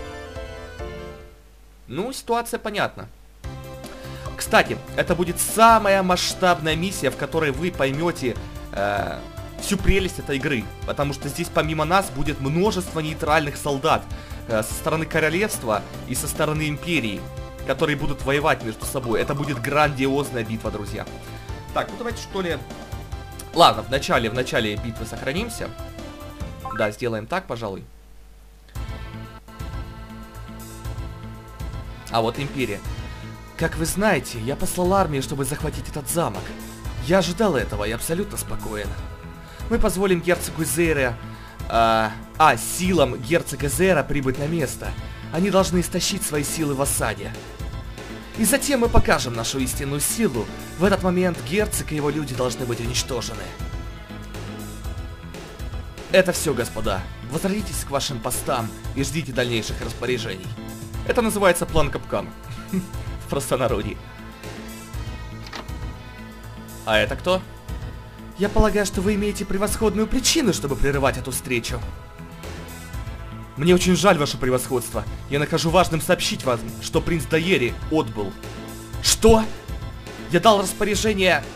Ну, ситуация понятна. Кстати, это будет самая масштабная миссия, в которой вы поймете всю прелесть этой игры. Потому что здесь помимо нас будет множество нейтральных солдат со стороны королевства и со стороны империи, которые будут воевать между собой. Это будет грандиозная битва, друзья. Так, ну давайте что ли... Ладно, в начале битвы сохранимся. Да, сделаем так, пожалуй. А вот империя. Как вы знаете, я послал армию, чтобы захватить этот замок. Я ожидал этого и абсолютно спокоен. Мы позволим герцогу Зейре... силам герцога Зейра прибыть на место. Они должны истощить свои силы в осаде. И затем мы покажем нашу истинную силу. В этот момент герцог и его люди должны быть уничтожены. Это все, господа. Возвратитесь к вашим постам и ждите дальнейших распоряжений. Это называется план капкан. В простонародье. А это кто? Я полагаю, что вы имеете превосходную причину, чтобы прерывать эту встречу. Мне очень жаль, ваше превосходство. Я нахожу важным сообщить вам, что принц Даери отбыл. Что? Я дал распоряжение,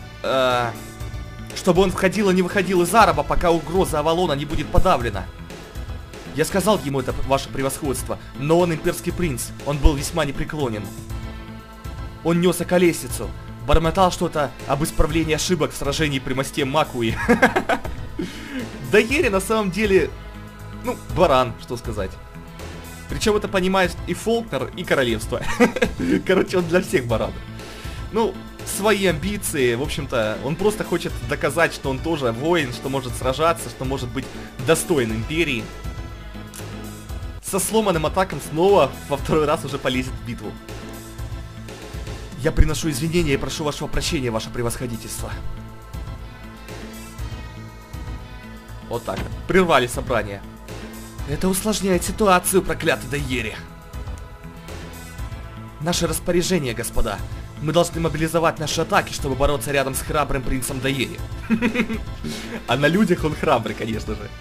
чтобы он входил и не выходил из Араба, пока угроза Авалона не будет подавлена. Я сказал ему это, ваше превосходство, но он имперский принц, он был весьма непреклонен. Он нес околесицу, бормотал что-то об исправлении ошибок в сражении при мосте Макуи. Даери на самом деле... Ну, баран, что сказать. Причем это понимает и Фолкнер, и королевство. Короче, он для всех баран. Ну, свои амбиции, в общем-то, он просто хочет доказать, что он тоже воин, что может сражаться, что может быть достоин империи. Со сломанным атаком снова во второй раз уже полезет в битву. Я приношу извинения и прошу вашего прощения, ваше превосходительство. Вот так. Прервали собрание. Это усложняет ситуацию, проклятый Даери. Наше распоряжение, господа. Мы должны мобилизовать наши атаки, чтобы бороться рядом с храбрым принцем Даери. А на людях он храбрый, конечно же.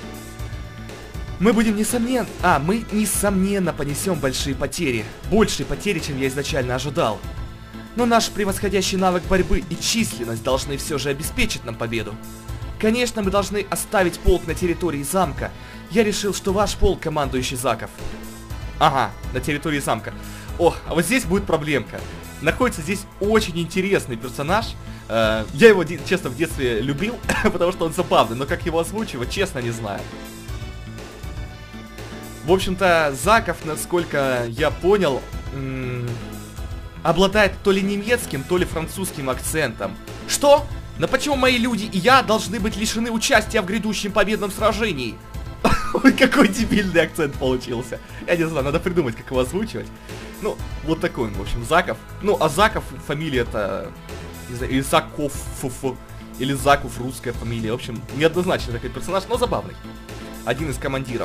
Мы несомненно понесем большие потери. Большие потери, чем я изначально ожидал. Но наш превосходящий навык борьбы и численность должны все же обеспечить нам победу. Конечно, мы должны оставить полк на территории замка. Я решил, что ваш полк, командующий Заков. Ага, на территории замка. О, а вот здесь будет проблемка. Находится здесь очень интересный персонаж. Я его, честно, в детстве любил, потому что он забавный. Но как его озвучивать, честно, не знаю. В общем-то, Заков, насколько я понял, обладает то ли немецким, то ли французским акцентом. Что? Но почему мои люди и я должны быть лишены участия в грядущем победном сражении? Ой, какой дебильный акцент получился. Я не знаю, надо придумать, как его озвучивать. Ну, вот такой он, в общем, Заков. Ну, а Заков, фамилия это... Не знаю, или Заков, или Заков, русская фамилия. В общем, неоднозначный такой персонаж, но забавный. Один из командиров.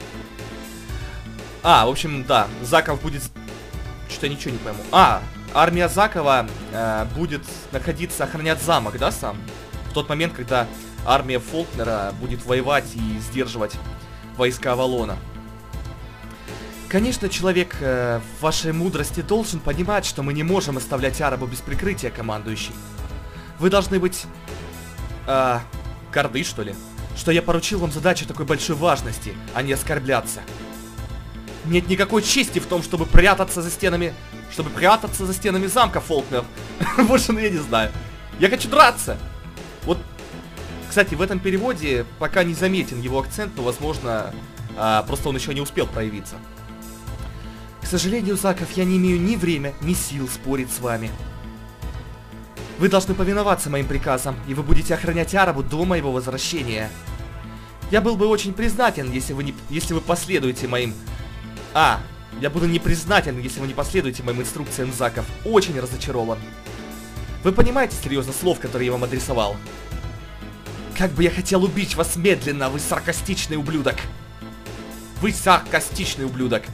В общем, да, Заков будет... Что-то я ничего не пойму. Армия Закова будет находиться, охранять замок, да, сам? В тот момент, когда армия Фолкнера будет воевать и сдерживать войска Авалона. Конечно, человек в вашей мудрости должен понимать, что мы не можем оставлять арабу без прикрытия, командующий. Вы должны быть... горды, что ли? Что я поручил вам задачу такой большой важности, а не оскорбляться. Нет никакой чести в том, чтобы прятаться за стенами... Чтобы прятаться за стенами замка, Фолкнер. Больше, я не знаю. Я хочу драться. Вот, кстати, в этом переводе пока не заметен его акцент, но, возможно, просто он еще не успел проявиться. К сожалению, Заков, я не имею ни времени, ни сил спорить с вами. Вы должны повиноваться моим приказам, и вы будете охранять арабу до моего возвращения. Я был бы очень признателен, если вы последуете моим... Я буду непризнателен, если вы не последуете моим инструкциям, Заков. Очень разочарован. Вы понимаете серьезно слов, которые я вам адресовал? Как бы я хотел убить вас медленно, вы саркастичный ублюдок. Вы саркастичный ублюдок.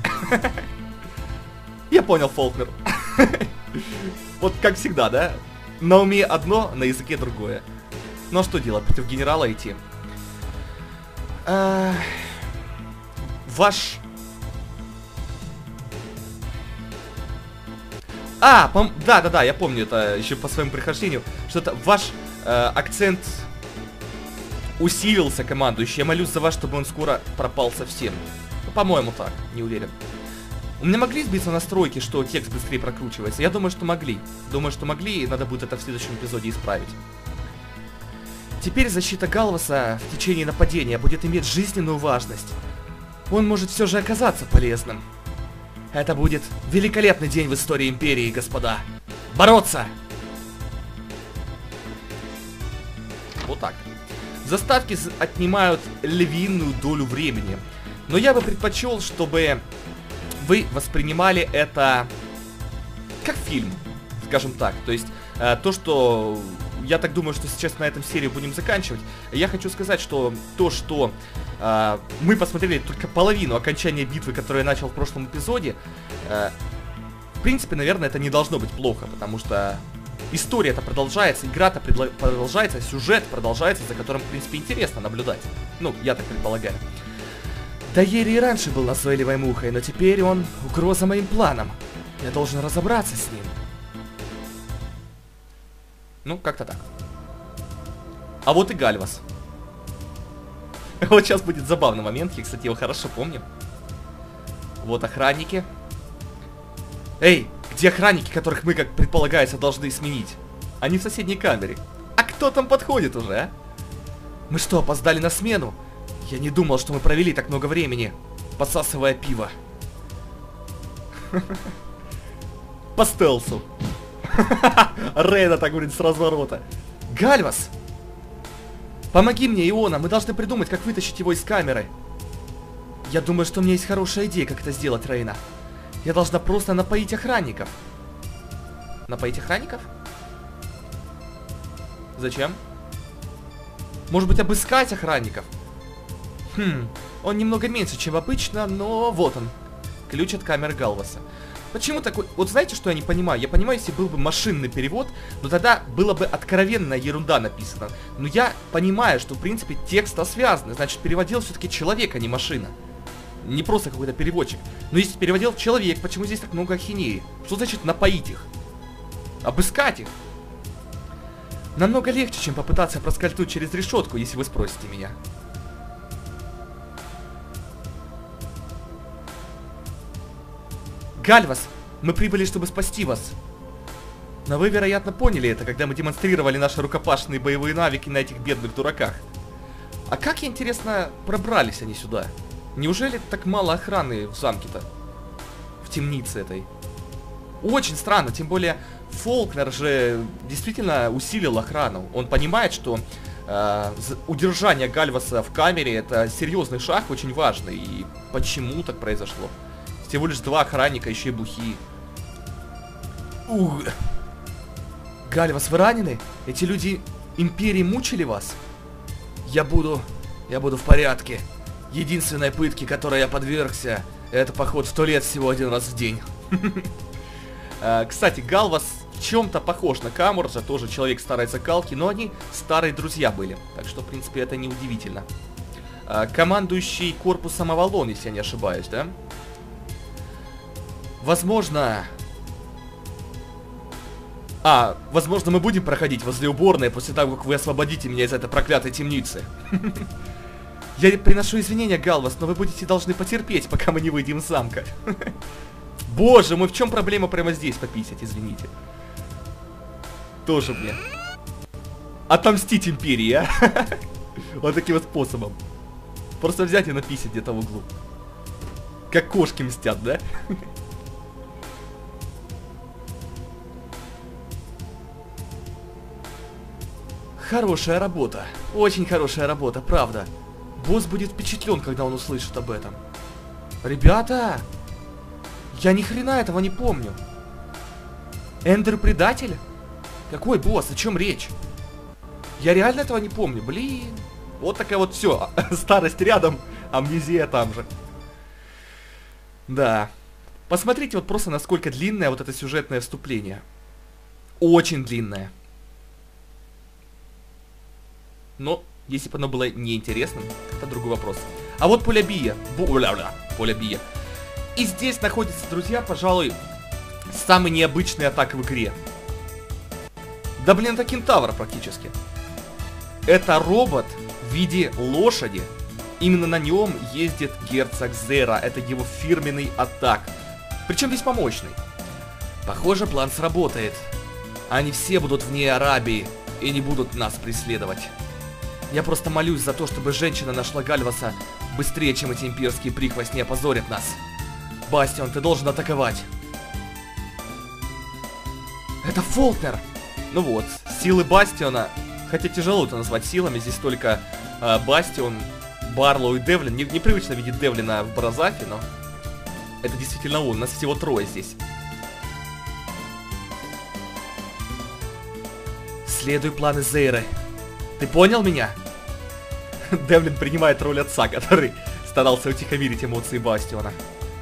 Я понял, Фолкнер. Вот как всегда, да? На уме одно, на языке другое. Ну а что делать, против генерала идти? Ваш... Да, я помню это еще по своему прохождению. Что-то ваш акцент усилился, командующий. Я молюсь за вас, чтобы он скоро пропал совсем. Ну, по-моему, так, не уверен. У меня могли сбиться настройки, что текст быстрее прокручивается? Я думаю, что могли. Думаю, что могли, и надо будет это в следующем эпизоде исправить. Теперь защита Галваса в течение нападения будет иметь жизненную важность. Он может все же оказаться полезным. Это будет великолепный день в истории Империи, господа. Бороться! Вот так. Заставки отнимают львиную долю времени. Но я бы предпочел, чтобы вы воспринимали это как фильм, скажем так. То есть, то, что... Я так думаю, что сейчас на этом серию будем заканчивать. Я хочу сказать, что то, что мы посмотрели только половину окончания битвы, которую я начал в прошлом эпизоде, в принципе, наверное, это не должно быть плохо, потому что история-то продолжается, игра-то продолжается, сюжет продолжается, за которым, в принципе, интересно наблюдать. Ну, я так предполагаю. Даери и раньше был назойливой мухой, но теперь он угроза моим планам. Я должен разобраться с ним. Ну, как-то так. А вот и Гальвас. Вот сейчас будет забавный момент, я, кстати, его хорошо помню. Вот охранники. Эй, где охранники, которых мы, как предполагается, должны сменить? Они в соседней камере. А кто там подходит уже, а? Мы что, опоздали на смену? Я не думал, что мы провели так много времени, посасывая пиво. По стелсу. Рейна так говорит с разворота. Гальвас! Помоги мне, Иона, мы должны придумать, как вытащить его из камеры. Я думаю, что у меня есть хорошая идея, как это сделать, Рейна. Я должна просто напоить охранников. Напоить охранников? Зачем? Может быть, обыскать охранников? Он немного меньше, чем обычно, но вот он. Ключ от камеры Галваса. Почему такой... Вот знаете, что я не понимаю? Я понимаю, если был бы машинный перевод, но тогда была бы откровенная ерунда написана. Но я понимаю, что, в принципе, текст связан. Значит, переводил все-таки человек, а не машина. Не просто какой-то переводчик. Но если переводил человек, почему здесь так много ахинеи? Что значит напоить их? Обыскать их? Намного легче, чем попытаться проскользнуть через решетку, если вы спросите меня. Гальвас, мы прибыли, чтобы спасти вас. Но вы, вероятно, поняли это, когда мы демонстрировали наши рукопашные боевые навыки на этих бедных дураках. А как, интересно, пробрались они сюда? Неужели так мало охраны в замке-то? В темнице этой. Очень странно, тем более Фолкнер же действительно усилил охрану. Он понимает, что удержание Гальваса в камере это серьезный шаг, очень важный. И почему так произошло? Всего лишь 2 охранника, еще и бухие. Ух. Гальвас, вы ранены? Эти люди Империи мучили вас? Я буду в порядке. Единственной пытки, которой я подвергся, это поход в туалет всего 1 раз в день. Кстати, Галвас в чем-то похож на Каморджа, тоже человек старой закалки, но они старые друзья были. Так что, в принципе, это не удивительно. Командующий корпусом Авалон, если я не ошибаюсь, да? Возможно... возможно, мы будем проходить возле уборной после того, как вы освободите меня из этой проклятой темницы. Я приношу извинения, Галвас, но вы будете должны потерпеть, пока мы не выйдем из замка. Боже мой, в чем проблема прямо здесь пописать, извините. Тоже мне. Отомстить Империи, а? Вот таким вот способом. Просто взять и написать где-то в углу. Как кошки мстят, да? Хорошая работа. Очень хорошая работа, правда. Босс будет впечатлен, когда он услышит об этом. Ребята! Я ни хрена этого не помню. Эндер предатель? Какой босс? О чем речь? Я реально этого не помню. Блин. Вот такая вот все. Старость рядом, амнезия там же. Да. Посмотрите вот просто, насколько длинное вот это сюжетное вступление. Очень длинное. Но, если бы оно было неинтересным, это другой вопрос. А вот поле бия. Поле бия. И здесь находятся, друзья, пожалуй, самый необычный атак в игре. Да блин, это кентавр практически. Это робот в виде лошади. Именно на нем ездит герцог Зейра. Это его фирменный атак. Причем весьма мощный. Похоже, план сработает. Они все будут вне Арабии и не будут нас преследовать. Я просто молюсь за то, чтобы женщина нашла Гальваса быстрее, чем эти имперские прихвостни опозорят нас. Бастион, ты должен атаковать. Это Фолкнер! Ну вот, силы Бастиона, хотя тяжело это назвать силами, здесь только Бастион, Барлоу и Девлин. Непривычно видеть Девлина в Бразафе, но это действительно он, нас всего 3 здесь. Следуй планы Зейры. Ты понял меня? Девлин принимает роль отца, который старался утихомирить эмоции Бастиона.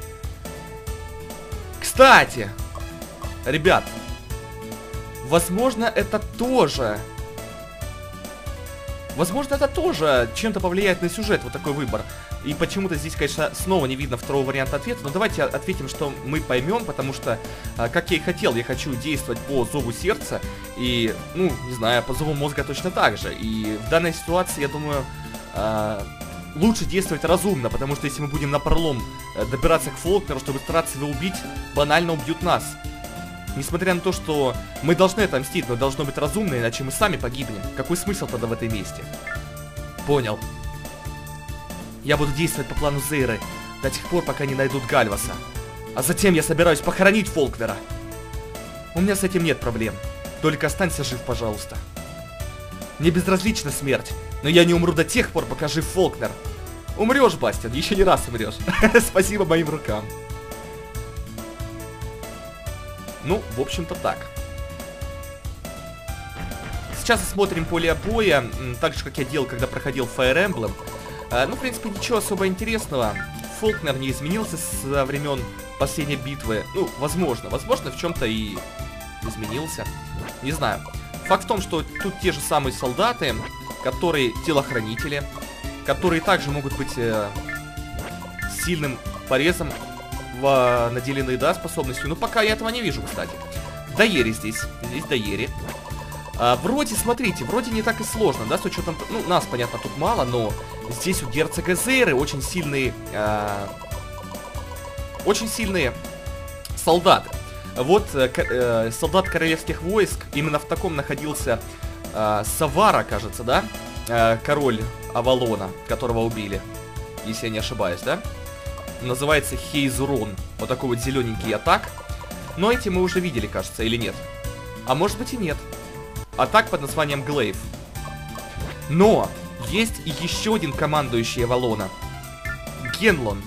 Кстати, ребят, возможно, это тоже чем-то повлияет на сюжет, вот такой выбор. И почему-то здесь, конечно, снова не видно второго варианта ответа, но давайте ответим, что мы поймем, потому что, как я и хотел, я хочу действовать по зову сердца, и, ну, не знаю, по зову мозга точно так же. И в данной ситуации, я думаю, лучше действовать разумно, потому что если мы будем напролом добираться к Фолкнеру, чтобы стараться его убить, банально убьют нас. Несмотря на то, что мы должны отомстить, но должно быть разумно, иначе мы сами погибнем. Какой смысл тогда в этой месте? Понял. Я буду действовать по плану Зейры до тех пор, пока не найдут Гальваса. А затем я собираюсь похоронить Фолкнера. У меня с этим нет проблем. Только останься жив, пожалуйста. Мне безразлична смерть, но я не умру до тех пор, пока жив Фолкнер. Умрешь, Бастион, еще не раз умрешь. Спасибо моим рукам. Ну, в общем-то так. Сейчас осмотрим поле боя, так же, как я делал, когда проходил Fire Emblem. Ну, в принципе, ничего особо интересного. Фолкнер не изменился со времен последней битвы. Ну, возможно, в чем-то и изменился. Не знаю. Факт в том, что тут те же самые солдаты, которые телохранители, которые также могут быть сильным порезом, наделены, да, способностью. Но пока я этого не вижу, кстати. Даери здесь. Здесь Даери. Вроде, смотрите, вроде не так и сложно, да, с учетом... Ну, нас, понятно, тут мало, но здесь у герцога Зейры очень сильные солдаты. Вот солдат королевских войск, именно в таком находился Савара, кажется, да? Король Авалона, которого убили, если я не ошибаюсь, да? Называется Хейзурон. Вот такой вот зелененький атак. Но эти мы уже видели, кажется, или нет? А может быть и нет. Атак под названием Глейв. Но есть и еще один командующий Авалона. Генлон.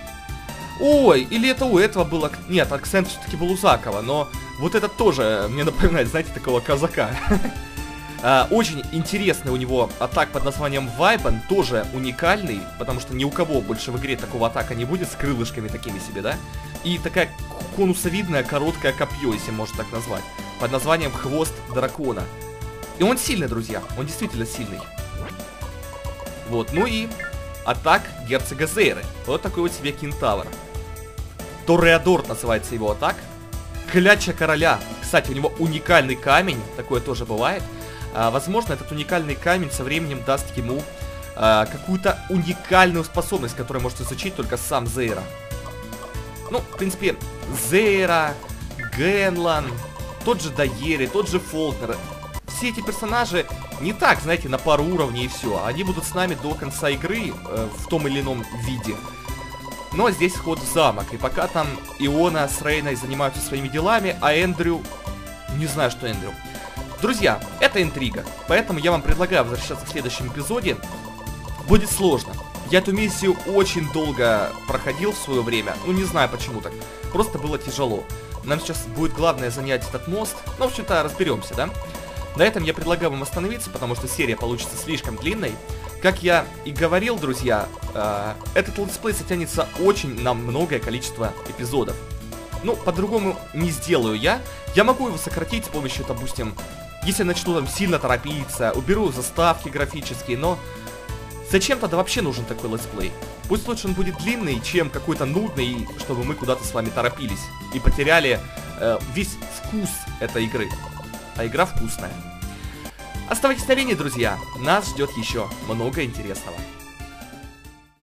Ой, или это у этого было... Нет, акцент все-таки был у Закова, но вот этот тоже мне напоминает, знаете, такого казака. Очень интересный у него атак под названием Вайбан, тоже уникальный, потому что ни у кого больше в игре такого атака не будет, с крылышками такими себе, да? И такая конусовидная короткое копье, если можно так назвать, под названием Хвост Дракона. И он сильный, друзья, он действительно сильный. Вот, ну и атак герцога Зейры. Вот такой вот себе кентавр. Тореадор называется его атак. Кляча короля. Кстати, у него уникальный камень, такое тоже бывает. Возможно, этот уникальный камень со временем даст ему какую-то уникальную способность, которую может изучить только сам Зейра. Ну, в принципе, Зейра, Генлан, тот же Дайери, тот же Фолкнер. Все эти персонажи не так, знаете, на пару уровней и все. Они будут с нами до конца игры в том или ином виде. Но здесь вход в замок. И пока там Иона с Рейной занимаются своими делами, а Эндрю... Не знаю, что Эндрю. Друзья, это интрига. Поэтому я вам предлагаю возвращаться в следующем эпизоде. Будет сложно. Я эту миссию очень долго проходил в свое время. Ну, не знаю почему так. Просто было тяжело. Нам сейчас будет главное занять этот мост. Ну, в общем-то, разберемся, да? На этом я предлагаю вам остановиться, потому что серия получится слишком длинной. Как я и говорил, друзья, этот летсплей затянется очень на многое количество эпизодов. Ну, по-другому не сделаю я. Я могу его сократить с помощью, допустим, если я начну там сильно торопиться, уберу заставки графические, но зачем тогда вообще нужен такой летсплей? Пусть лучше он будет длинный, чем какой-то нудный, чтобы мы куда-то с вами торопились и потеряли весь вкус этой игры. А игра вкусная. Оставайтесь на линии, друзья. Нас ждет еще много интересного.